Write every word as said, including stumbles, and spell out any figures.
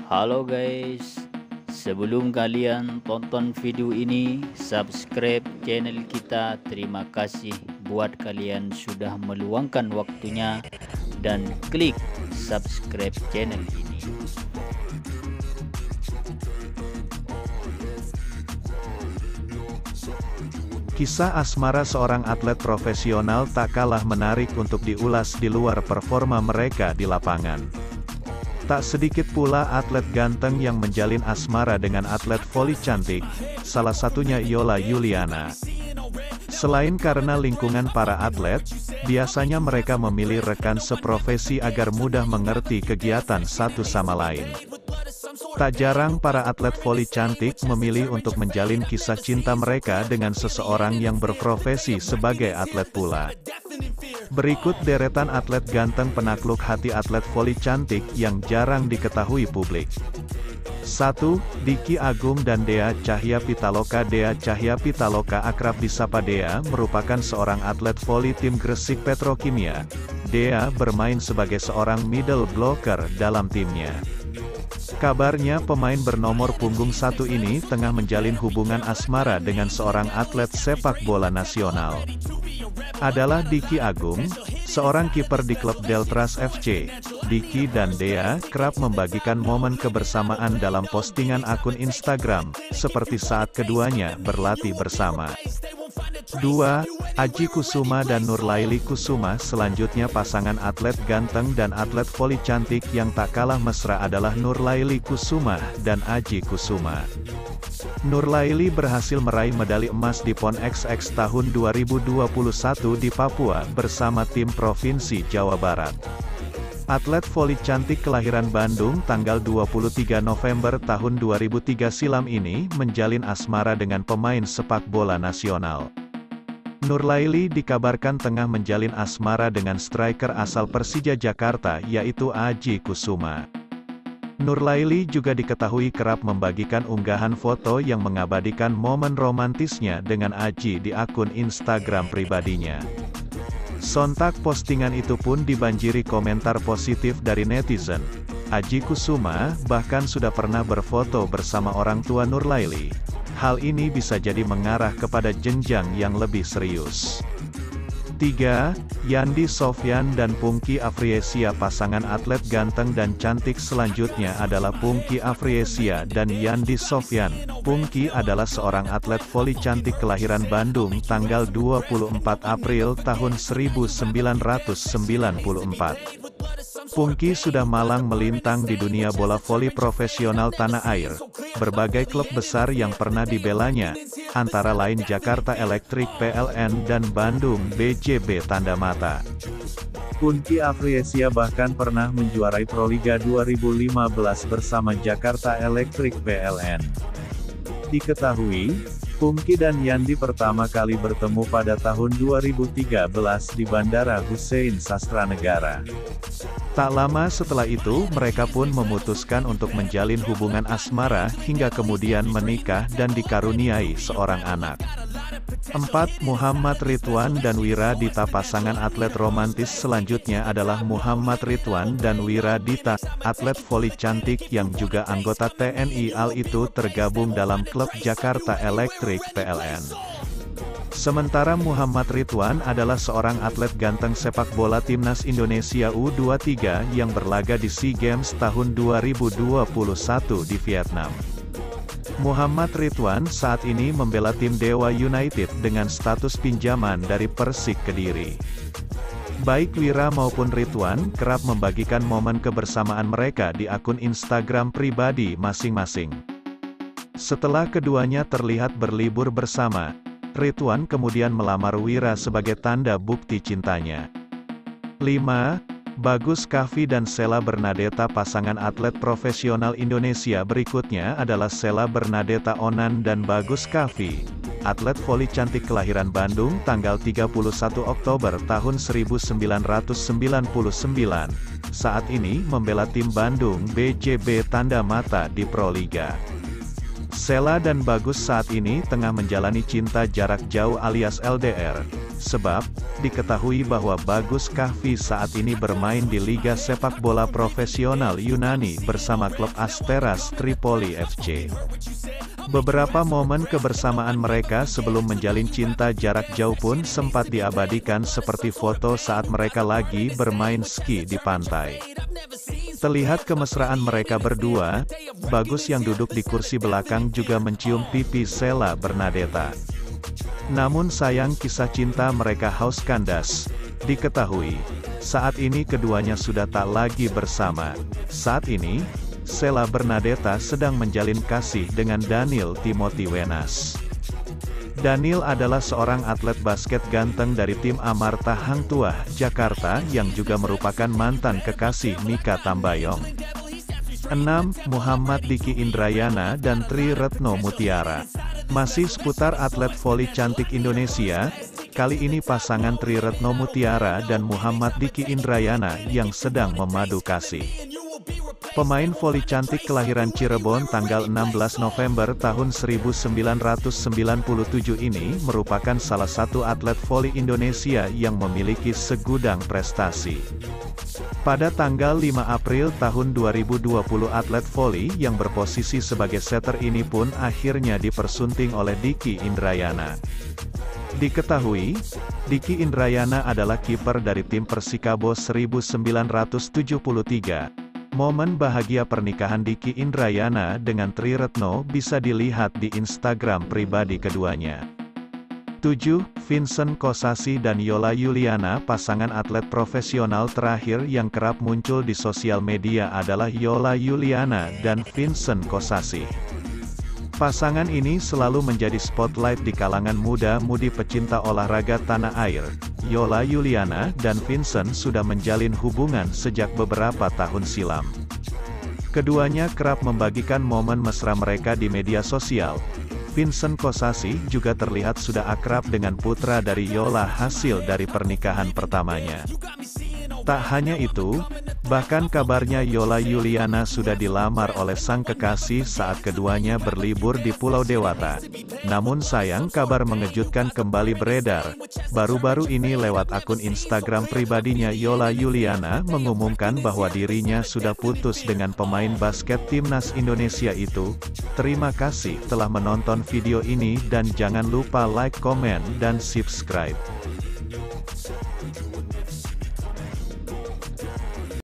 Halo guys, sebelum kalian tonton video ini, subscribe channel kita. Terima kasih buat kalian sudah meluangkan waktunya dan klik subscribe channel ini. Kisah asmara seorang atlet profesional tak kalah menarik untuk diulas di luar performa mereka di lapangan. Tak sedikit pula atlet ganteng yang menjalin asmara dengan atlet voli cantik, salah satunya Yola Yuliana. Selain karena lingkungan para atlet, biasanya mereka memilih rekan seprofesi agar mudah mengerti kegiatan satu sama lain. Tak jarang para atlet voli cantik memilih untuk menjalin kisah cinta mereka dengan seseorang yang berprofesi sebagai atlet pula. Berikut deretan atlet ganteng penakluk hati atlet voli cantik yang jarang diketahui publik. satu. Diki Agung dan Dea Cahya Pitaloka. Dea Cahya Pitaloka akrab disapa Dea merupakan seorang atlet voli tim Gresik Petrokimia. Dea bermain sebagai seorang middle blocker dalam timnya. Kabarnya pemain bernomor punggung satu ini tengah menjalin hubungan asmara dengan seorang atlet sepak bola nasional. Adalah Diki Agung, seorang kiper di klub Deltras F C. Diki dan Dea kerap membagikan momen kebersamaan dalam postingan akun Instagram, seperti saat keduanya berlatih bersama. dua. Aji Kusuma dan Nurlaili Kusuma. Selanjutnya pasangan atlet ganteng dan atlet voli cantik yang tak kalah mesra adalah Nurlaili Kusuma dan Aji Kusuma. Nurlaili berhasil meraih medali emas di PON X X tahun dua ribu dua puluh satu di Papua bersama tim Provinsi Jawa Barat. Atlet voli cantik kelahiran Bandung tanggal dua puluh tiga November tahun dua ribu tiga silam ini menjalin asmara dengan pemain sepak bola nasional. Nurlaili dikabarkan tengah menjalin asmara dengan striker asal Persija Jakarta yaitu Aji Kusuma. Nurlaili juga diketahui kerap membagikan unggahan foto yang mengabadikan momen romantisnya dengan Aji di akun Instagram pribadinya. Sontak postingan itu pun dibanjiri komentar positif dari netizen. Aji Kusuma bahkan sudah pernah berfoto bersama orang tua Nurlaili. Hal ini bisa jadi mengarah kepada jenjang yang lebih serius. tiga. Yandi Sofyan dan Pungki Afriyesia. Pasangan atlet ganteng dan cantik selanjutnya adalah Pungki Afriyesia dan Yandi Sofyan. Pungki adalah seorang atlet voli cantik kelahiran Bandung tanggal dua puluh empat April tahun seribu sembilan ratus sembilan puluh empat. Pungki sudah malang melintang di dunia bola voli profesional tanah air. Berbagai klub besar yang pernah dibelanya, antara lain Jakarta Electric P L N dan Bandung B J B Tanda Mata. Pungki Afriyesia bahkan pernah menjuarai Proliga dua ribu lima belas bersama Jakarta Electric P L N. Diketahui, Pungki dan Yandi pertama kali bertemu pada tahun dua ribu tiga belas di Bandara Hussein Sastranegara. Tak lama setelah itu, mereka pun memutuskan untuk menjalin hubungan asmara hingga kemudian menikah dan dikaruniai seorang anak. empat. Muhammad Ridwan dan Wira Dita. Pasangan atlet romantis selanjutnya adalah Muhammad Ridwan dan Wira Dita, atlet voli cantik yang juga anggota T N I A L itu tergabung dalam klub Jakarta Electric P L N. Sementara Muhammad Ridwan adalah seorang atlet ganteng sepak bola timnas Indonesia U dua puluh tiga yang berlaga di SEA Games tahun dua ribu dua puluh satu di Vietnam. Muhammad Ridwan saat ini membela tim Dewa United dengan status pinjaman dari Persik Kediri. Baik Wira maupun Ridwan kerap membagikan momen kebersamaan mereka di akun Instagram pribadi masing-masing. Setelah keduanya terlihat berlibur bersama, Ridwan kemudian melamar Wira sebagai tanda bukti cintanya. lima. Bagus Kaffi dan Sheila Bernadetta. Pasangan atlet profesional Indonesia berikutnya adalah Sheila Bernadetta Onan dan Bagus Kaffi, atlet voli cantik kelahiran Bandung tanggal tiga puluh satu Oktober tahun seribu sembilan ratus sembilan puluh sembilan. Saat ini membela tim Bandung B J B Tanda Mata di Proliga. Sheila dan Bagus saat ini tengah menjalani cinta jarak jauh alias L D R. Sebab, diketahui bahwa Bagus Kahvi saat ini bermain di Liga Sepak Bola Profesional Yunani bersama klub Asteras Tripoli F C. Beberapa momen kebersamaan mereka sebelum menjalin cinta jarak jauh pun sempat diabadikan seperti foto saat mereka lagi bermain ski di pantai. Terlihat kemesraan mereka berdua, Bagus yang duduk di kursi belakang juga mencium pipi Sheila Bernadetta. Namun sayang kisah cinta mereka haus kandas. Diketahui, saat ini keduanya sudah tak lagi bersama. Saat ini, Sheila Bernadetta sedang menjalin kasih dengan Daniel Timothy Wenas. Daniel adalah seorang atlet basket ganteng dari tim Amarta Hang Tuah, Jakarta yang juga merupakan mantan kekasih Mikha Tambayong. enam. Muhammad Diki Indrayana dan Tri Retno Mutiara. Masih seputar atlet voli cantik Indonesia, kali ini pasangan Tri Retno Mutiara dan Muhammad Diki Indrayana yang sedang memadu kasih. Pemain voli cantik kelahiran Cirebon tanggal enam belas November tahun seribu sembilan ratus sembilan puluh tujuh ini merupakan salah satu atlet voli Indonesia yang memiliki segudang prestasi. Pada tanggal lima April tahun dua ribu dua puluh atlet voli yang berposisi sebagai setter ini pun akhirnya dipersunting oleh Diki Indrayana. Diketahui, Diki Indrayana adalah kiper dari tim Persikabo seribu sembilan ratus tujuh puluh tiga. Momen bahagia pernikahan Diki Indrayana dengan Tri Retno bisa dilihat di Instagram pribadi keduanya. tujuh. Vincent Kosasih dan Yola Yuliana. Pasangan atlet profesional terakhir yang kerap muncul di sosial media adalah Yola Yuliana dan Vincent Kosasih. Pasangan ini selalu menjadi spotlight di kalangan muda-mudi pecinta olahraga tanah air. Yola Yuliana dan Vincent sudah menjalin hubungan sejak beberapa tahun silam. Keduanya kerap membagikan momen mesra mereka di media sosial. Vincent Kosasih juga terlihat sudah akrab dengan putra dari Yola hasil dari pernikahan pertamanya. Tak hanya itu, bahkan kabarnya Yola Yuliana sudah dilamar oleh sang kekasih saat keduanya berlibur di Pulau Dewata. Namun sayang kabar mengejutkan kembali beredar. Baru-baru ini lewat akun Instagram pribadinya Yola Yuliana mengumumkan bahwa dirinya sudah putus dengan pemain basket timnas Indonesia itu. Terima kasih telah menonton video ini dan jangan lupa like, komen, dan subscribe.